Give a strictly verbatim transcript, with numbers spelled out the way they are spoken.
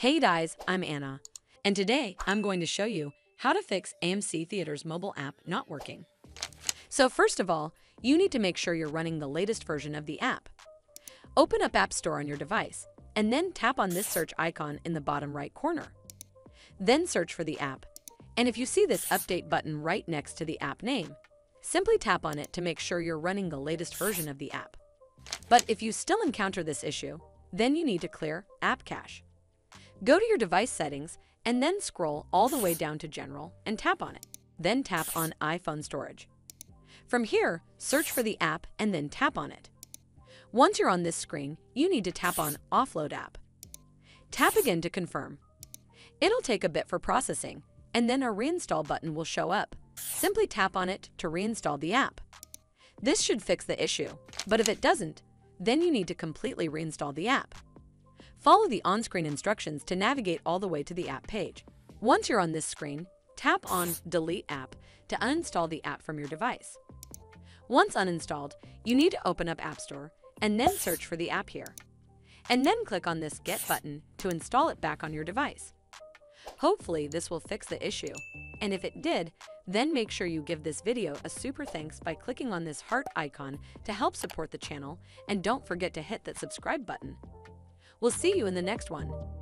Hey guys, I'm Anna, and today I'm going to show you how to fix A M C Theatres mobile app not working. So first of all, you need to make sure you're running the latest version of the app. Open up App Store on your device, and then tap on this search icon in the bottom right corner. Then search for the app, and if you see this update button right next to the app name, simply tap on it to make sure you're running the latest version of the app. But if you still encounter this issue, then you need to clear App Cache. Go to your device settings and then scroll all the way down to General and tap on it. Then tap on iPhone Storage. From here, search for the app and then tap on it. Once you're on this screen, you need to tap on Offload App. Tap again to confirm. It'll take a bit for processing, and then a Reinstall button will show up. Simply tap on it to reinstall the app. This should fix the issue, but if it doesn't, then you need to completely reinstall the app. Follow the on-screen instructions to navigate all the way to the app page. Once you're on this screen, tap on Delete App to uninstall the app from your device. Once uninstalled, you need to open up App Store and then search for the app here. And then click on this Get button to install it back on your device. Hopefully this will fix the issue, and if it did, then make sure you give this video a super thanks by clicking on this heart icon to help support the channel, and don't forget to hit that subscribe button. We'll see you in the next one.